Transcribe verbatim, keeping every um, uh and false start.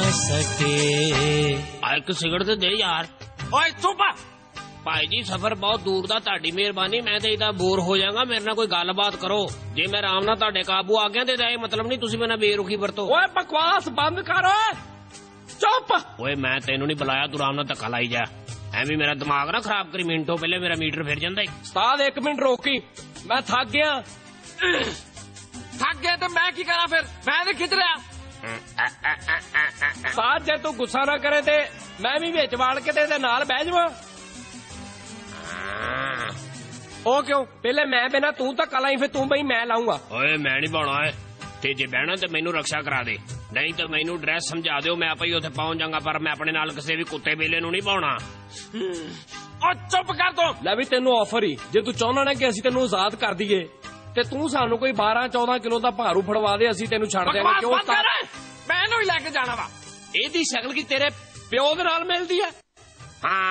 सके। एक सिगरेट तो दे यार। ओए चुप। भाई जी सफर बहुत दूर दा, ताड़ी मेहरबानी, मैं तो इदा बोर हो जाऊंगा, मेरे नाल कोई गलबात करो। जे मैं आराम नाल ताड़े काबू आ गया तो मतलब नहीं तुसी मेरे नाल बेरुखी वरतो। ओए बकवास बंद कर, चुप। ओए मैं तेनू नहीं बुलाया, तू आराम नाल धक्का लाई जा, एवं मेरा दिमाग ना खराब करी, मिनटों पहले मेरा मीटर फिर जाता है। उस्ताद एक मिनट रोकी, मैं थक गया। थक गया तो मैं की करा फिर, मैं तो खिच रहा। उस्ताद जे तू गुस्सा ना करे ते मैं भी विच वाड़ के ते नाल बह जावां। ओ क्यों, पहले मैं बिना तू धक्का लाई, फिर तू बई मैं लाऊंगा। ओए मैं नहीं पाउणा है, ते जे बहना तो मैनू रक्षा करा दे, नहीं तो मैनू ड्रेस समझा दो, मैं आप ही उत्थे पहुंच जाऊंगा, पर मैं अपने नाल किसी भी कुत्ते बेले नू नहीं पाउणा। ओ चुप कर तू। ले भी तेनू ऑफर ही, जे तू चाहना ना कि असीं तेनू आजाद कर दईए ते तू सानू कोई बारह चौदह किलो दा भारू फड़वा दे, असीं तेनू छड़ देंगे। क्यों मैं नू ही लैके जाना वा? एदी शक्ल की तेरे प्यो दे नाल मिलदी है? हाँ